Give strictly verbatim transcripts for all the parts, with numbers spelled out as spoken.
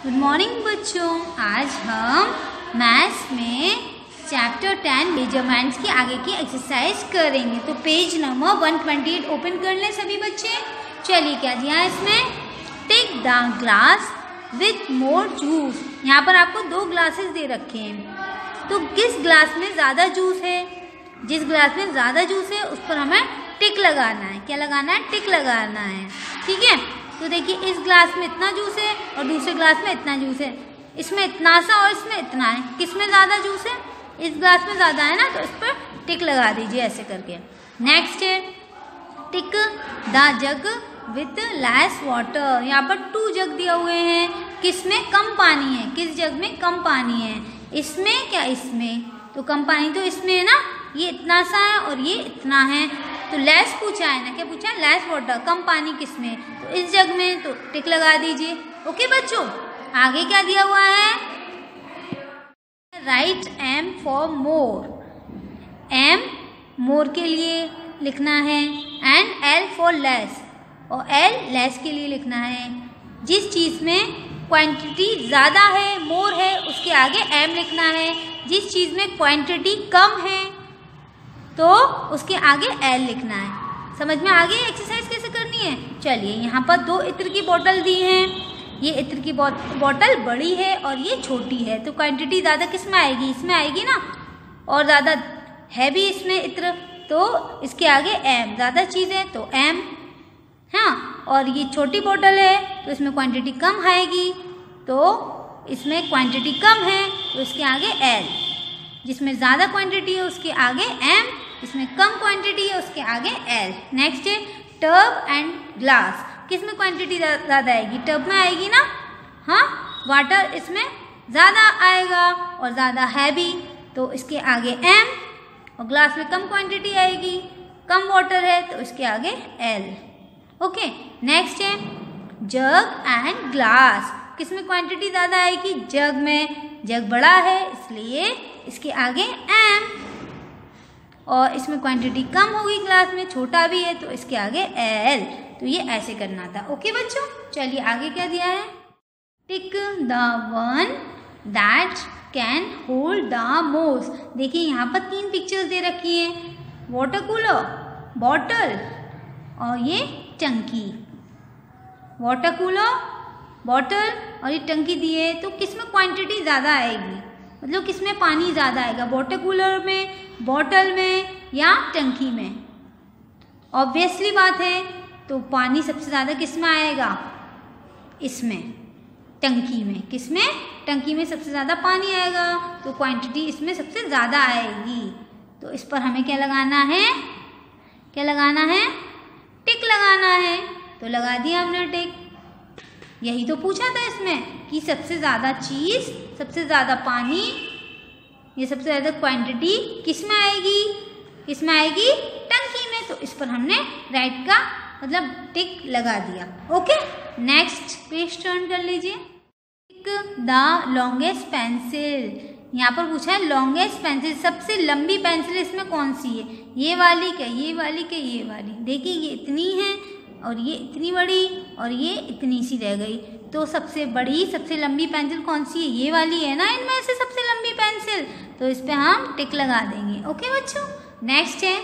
Good morning बच्चों। आज हम मैथ्स में चैप्टर टेन मेजरमेंट्स की आगे की एक्सरसाइज करेंगे। तो page number one twenty eight open कर लें सभी बच्चे। चलिए क्या दिया है इसमें, take the glass with more juice. यहाँ पर आपको दो ग्लासेस दे रखे हैं, तो किस ग्लास में ज़्यादा जूस है, जिस ग्लास में ज़्यादा जूस है उस पर हमें टिक लगाना है। क्या लगाना है? टिक लगाना है। ठीक है, तो देखिए इस ग्लास में इतना जूस है और दूसरे ग्लास में इतना जूस है, इसमें इतना सा और इसमें इतना है। किस में ज़्यादा जूस है? इस ग्लास में ज़्यादा है ना, तो इस पर टिक लगा दीजिए ऐसे करके। नेक्स्ट है tick the jug with less water. यहाँ पर टू जग दिया हुए हैं, किस में कम पानी है, किस जग में कम पानी है, इसमें क्या इसमें, तो कम पानी तो इसमें है ना, ये इतना सा है और ये इतना है, तो लेस पूछा है ना, क्या पूछा है? लेस वाटर, कम पानी किस में, तो इस जग में, तो टिक लगा दीजिए। ओके बच्चों, आगे क्या दिया हुआ है, write M for more. M more के लिए लिखना है एंड एल फॉर लेस, और एल लेस के लिए लिखना है। जिस चीज़ में क्वांटिटी ज़्यादा है, मोर है, उसके आगे एम लिखना है। जिस चीज़ में क्वांटिटी कम है तो उसके आगे एल लिखना है। समझ में आ गई एक्सरसाइज कैसे करनी है? चलिए, यहाँ पर दो इत्र की बोतल दी हैं। ये इत्र की बोतल बड़ी है और ये छोटी है, तो क्वांटिटी ज़्यादा किस में आएगी? इसमें आएगी ना, और ज़्यादा है भी इसमें इत्र, तो इसके आगे एम। ज़्यादा चीज़ है तो एम, हाँ, और ये छोटी बोतल है तो इसमें क्वांटिटी कम आएगी, तो इसमें क्वांटिटी कम है तो इसके आगे एल। जिसमें ज़्यादा क्वांटिटी है उसके आगे एम, इसमें कम क्वांटिटी है उसके आगे एल। नेक्स्ट है टब एंड ग्लास। किस में क्वांटिटी ज़्यादा आएगी? टब में आएगी ना, हाँ, वाटर इसमें ज़्यादा आएगा और ज़्यादा है भी, तो इसके आगे एम, और ग्लास में कम क्वांटिटी आएगी, कम वाटर है तो इसके आगे एल। ओके, नेक्स्ट है जग एंड ग्लास। किस में क्वांटिटी ज़्यादा आएगी? जग में। जग बड़ा है इसलिए इसके आगे एम, और इसमें क्वांटिटी कम होगी, ग्लास में छोटा भी है तो इसके आगे एल। तो ये ऐसे करना था। ओके बच्चों, चलिए आगे क्या दिया है, tick the one that can hold the most. देखिए यहाँ पर तीन पिक्चर्स दे रखी हैं, वाटर कूलर, बॉटल और ये टंकी। वाटर कूलर, बॉटल और ये टंकी दी है, तो किस में क्वांटिटी ज़्यादा आएगी, मतलब किस में पानी ज़्यादा आएगा? वाटर कूलर में, बॉटल में या टंकी में? ऑब्वियसली बात है, तो पानी सबसे ज़्यादा किस में आएगा? इसमें, टंकी में। किस में? टंकी में सबसे ज़्यादा पानी आएगा, तो क्वांटिटी इसमें सबसे ज़्यादा आएगी। तो इस पर हमें क्या लगाना है, क्या लगाना है? टिक लगाना है। तो लगा दिया हमने टिक। यही तो पूछा था इसमें कि सबसे ज़्यादा चीज़, सबसे ज़्यादा पानी, ये सबसे ज़्यादा क्वांटिटी किस में आएगी? किस में आएगी? टंकी में। तो इस पर हमने राइट का मतलब टिक लगा दिया। ओके, नेक्स्ट पेज टर्न कर लीजिए। Tick the longest pencil. यहाँ पर पूछा है लॉन्गेस्ट पेंसिल, सबसे लंबी पेंसिल इसमें कौन सी है? ये वाली क्या, ये वाली क्या, ये वाली? देखिए ये इतनी है और ये इतनी बड़ी और ये इतनी सी रह गई, तो सबसे बड़ी, सबसे लंबी पेंसिल कौन सी है? ये वाली है ना इनमें से सबसे लंबी पेंसिल, तो इस पे हम टिक लगा देंगे। ओके बच्चों, नेक्स्ट है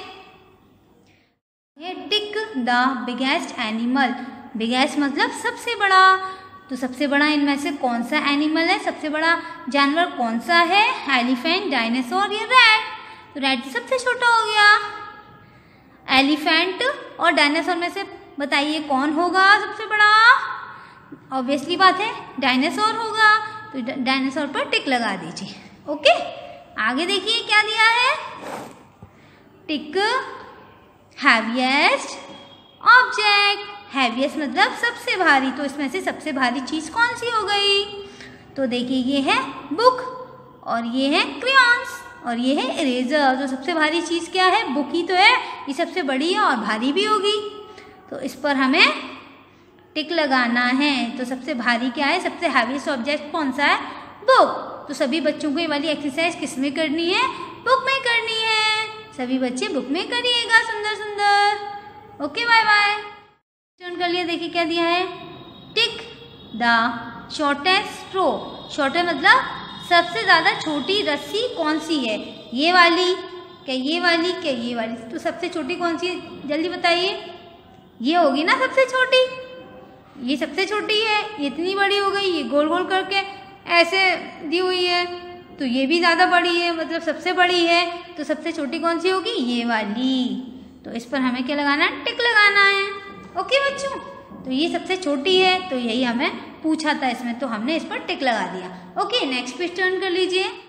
ये tick the biggest animal. Biggest मतलब सबसे बड़ा, तो सबसे बड़ा इनमें से कौन सा एनिमल है, सबसे बड़ा जानवर कौन सा है? एलिफेंट, डायनासोर या रैट? तो रैट सबसे छोटा हो गया। एलिफेंट और डायनासोर में से बताइए कौन होगा सबसे बड़ा? ऑब्वियसली बात है डायनासोर होगा, तो डायनासोर पर टिक लगा दीजिए। ओके, आगे देखिए क्या दिया है, टिक हैवीएस्ट ऑब्जेक्ट। हैवीएस्ट मतलब सबसे भारी, तो इसमें से सबसे भारी चीज़ कौन सी हो गई? तो देखिए ये है बुक, और ये है क्रेयॉन्स, और ये है इरेजर। तो सबसे भारी चीज़ क्या है? बुक ही तो है, ये सबसे बड़ी है और भारी भी होगी, तो इस पर हमें टिक लगाना है। तो सबसे भारी क्या है, सबसे हैवीएस्ट ऑब्जेक्ट कौन सा है? बुक। तो सभी बच्चों को ये वाली एक्सरसाइज किस में करनी है? बुक में करनी है। सभी बच्चे बुक में करिएगा सुंदर सुंदर। Okay, bye bye. टर्न कर लिया। देखिए क्या दिया है, tick the shortest straw, shortest मतलब सबसे ज़्यादा छोटी रस्सी कौन सी है, ये वाली क्या ये वाली क्या ये वाली, तो सबसे छोटी कौन सी है जल्दी बताइए, ये होगी ना सबसे छोटी, ये सबसे छोटी है, ये इतनी बड़ी हो गई, ये गोल गोल करके ऐसे दी हुई है, तो ये भी ज़्यादा बड़ी है मतलब सबसे बड़ी है, तो सबसे छोटी कौन सी होगी, ये वाली। तो इस पर हमें क्या लगाना है, टिक लगाना है। ओके बच्चों, तो ये सबसे छोटी है तो यही हमें पूछा था इसमें, तो हमने इस पर टिक लगा दिया। ओके नेक्स्ट पेज टर्न कर लीजिए।